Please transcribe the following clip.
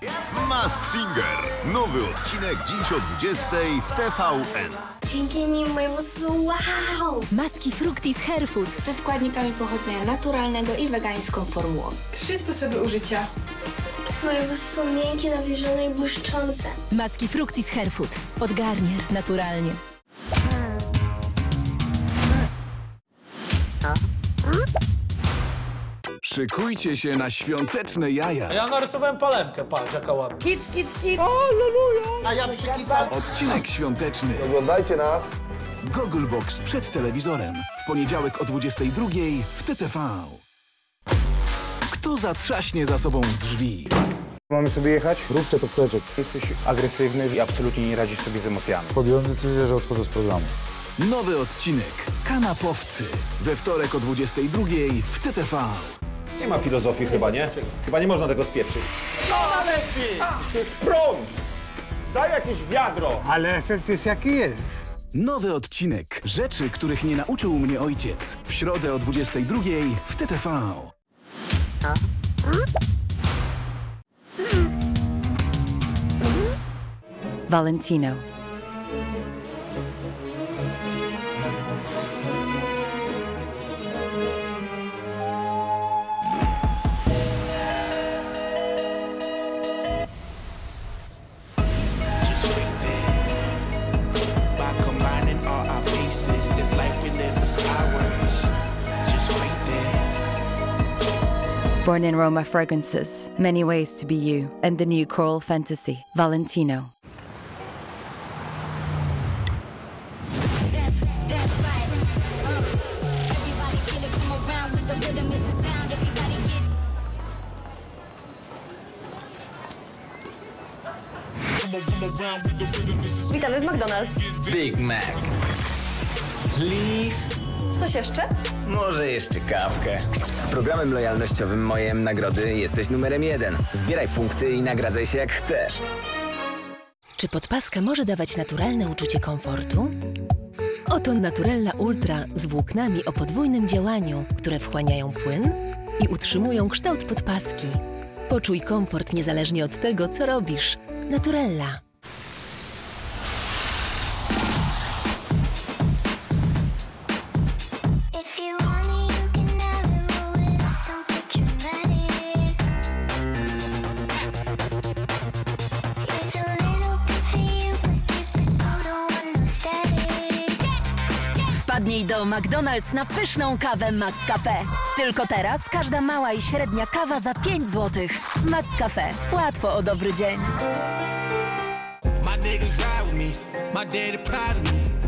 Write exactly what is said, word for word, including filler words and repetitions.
Masked Singer. Nowy odcinek dziś o dwudziestej w T V N. Dzięki nim moje włosy są wow! Maski Fructis Hair Food Ze składnikami pochodzenia naturalnego i wegańską formułą. Trzy sposoby użycia. Moje włosy są miękkie, nawilżone i błyszczące. Maski Fructis Hair Food. Od Garnier. Naturalnie. Szykujcie się na świąteczne jaja. Ja narysowałem palemkę, patrz jaka ładna. Kic, kic, kic. O, luluja. A ja przykicam. Odcinek świąteczny. Oglądajcie nas. Gogglebox przed telewizorem. W poniedziałek o dwudziestej drugiej w T T V. Kto zatrzaśnie za sobą drzwi? Mamy sobie jechać? Róbcie co chcecie. Jesteś agresywny i absolutnie nie radzisz sobie z emocjami. Podjąłem decyzję, że odchodzę z programu. Nowy odcinek Kanapowcy. We wtorek o dwudziestej drugiej w T T V. Nie ma filozofii chyba, nie? Chyba nie można tego spieprzyć. Co na leci? To jest prąd! Daj jakieś wiadro! Ale efekt jest jaki jest. Nowy odcinek Rzeczy, których nie nauczył mnie ojciec. W środę o dwudziestej drugiej w T T V. Valentino. Born in Roma Fragrances, many ways to be you, and the new choral fantasy, Valentino. Witamy w McDonald's. Big Mac. Please. Coś jeszcze? Może jeszcze kawkę. Z programem lojalnościowym Mojem Nagrody jesteś numerem jeden. Zbieraj punkty i nagradzaj się jak chcesz. Czy podpaska może dawać naturalne uczucie komfortu? Oto Naturella Ultra z włóknami o podwójnym działaniu, które wchłaniają płyn i utrzymują kształt podpaski. Poczuj komfort niezależnie od tego, co robisz. Naturella. Wpadnij do McDonald's na pyszną kawę McCafe. Tylko teraz każda mała i średnia kawa za pięć złotych. McCafe. Łatwo o dobry dzień.